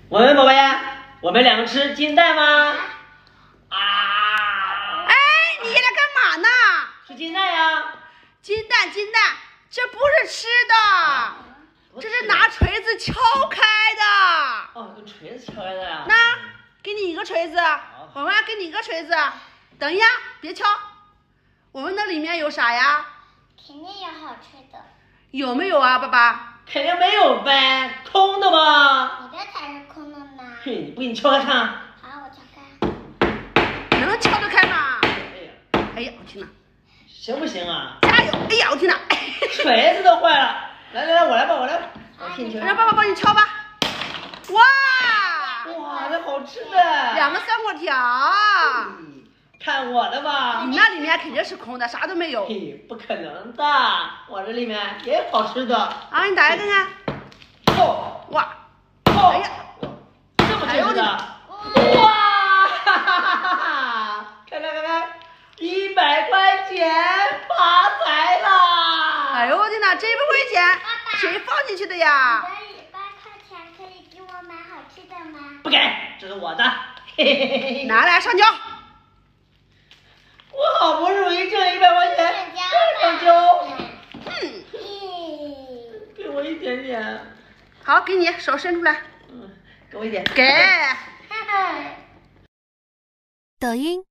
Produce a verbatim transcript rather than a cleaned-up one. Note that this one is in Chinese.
文文宝贝，我们两个吃金蛋吗？啊！ 哎，你在干嘛呢？ 吃金蛋呀！ 金蛋金蛋，这不是吃的，啊、这是拿锤子敲开的。 哦，用锤子敲开的呀？ 那，给你一个锤子，文文给你一个锤子。等一下，别敲。我们那里面有啥呀？ 肯定有好吃的。有没有啊，爸爸？ 肯定没有呗，空的吧？ 你的才是空的呢。 嘿，不信你敲开看。 好，我敲开。 能敲得开吗？ 哎呀， 哎呀，我天哪！ 行不行啊？ 加油！哎呀，我天哪！ 锤子都坏了。来来来，我来吧，我来吧。我替你敲。 让爸爸帮你敲吧。哇！ 哇，这好吃的。 两个酸果条。 嗯、看我的吧。 你那里面肯定是空的，啥都没有。 嘿，不可能的，我这里面也有好吃的。 啊，你打开看看。 哦， 哇！ 哦， 哎呀， 这么真实的。哇！哈哈哈哈！看看看看，一百块钱发财啦！ 哎呦我天哪，这一百块钱谁放进去的呀？ 你的一百块钱可以给我买好吃的吗？ 不给，这是我的。嘿嘿嘿嘿， 拿来上交。 我好不容易挣一百块钱，上交。 嗯， 给我一点点。 好，给你手伸出来。 嗯，给我一点。 给。 抖音。